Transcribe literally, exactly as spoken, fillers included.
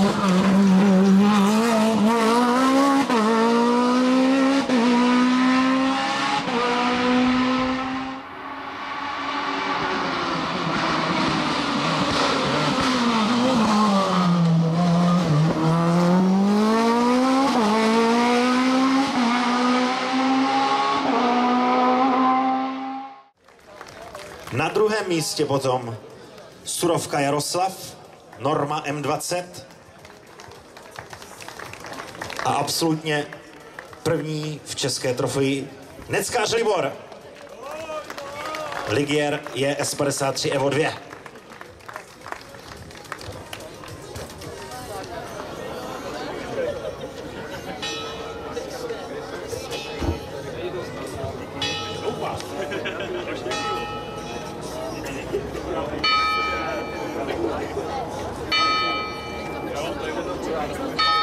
Na druhém místě potom Surovka Jaroslav, Norma M dvacet a absolutně první v české trofeji Neckář Libor. Ligier je S padesát tři Evo dva. Jo, to je